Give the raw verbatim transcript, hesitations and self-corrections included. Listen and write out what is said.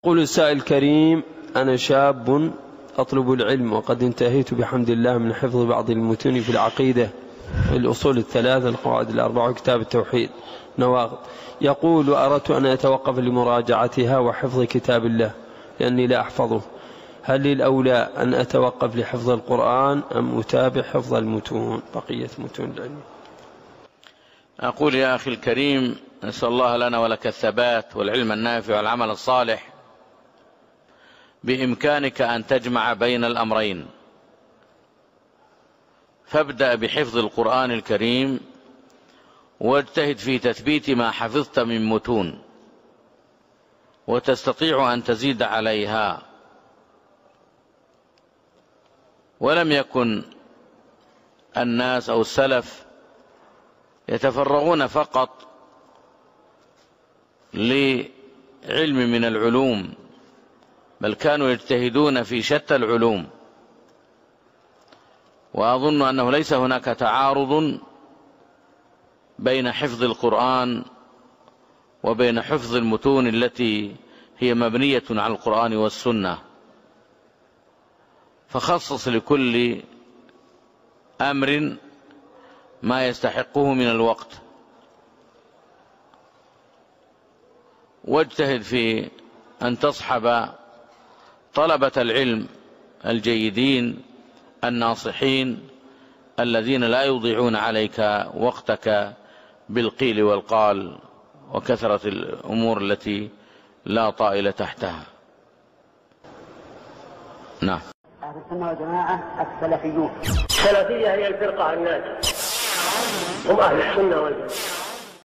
قل السائل الكريم: أنا شاب أطلب العلم وقد انتهيت بحمد الله من حفظ بعض المتون في العقيدة، الأصول الثلاثة، القواعد الأربعة، وكتاب التوحيد نواقض. يقول: وأردت أن أتوقف لمراجعتها وحفظ كتاب الله لأني لا أحفظه، هل لي الأولى أن أتوقف لحفظ القرآن أم أتابع حفظ المتون بقية متون العلم؟ أقول يا أخي الكريم: نسأل الله لنا ولك الثبات والعلم النافع والعمل الصالح. بإمكانك أن تجمع بين الأمرين، فابدأ بحفظ القرآن الكريم واجتهد في تثبيت ما حفظت من متون، وتستطيع أن تزيد عليها. ولم يكن الناس أو السلف يتفرغون فقط لعلم من العلوم، بل كانوا يجتهدون في شتى العلوم. وأظن أنه ليس هناك تعارض بين حفظ القرآن وبين حفظ المتون التي هي مبنية على القرآن والسنة. فخصص لكل أمر ما يستحقه من الوقت، واجتهد في أن تصحب طلبة العلم الجيدين الناصحين الذين لا يضيعون عليك وقتك بالقيل والقال وكثرة الأمور التي لا طائل تحتها. نعم. أهل السنة والجماعة السلفيون. السلفية هي الفرقة الناجية، هم أهل السنة والجماعة.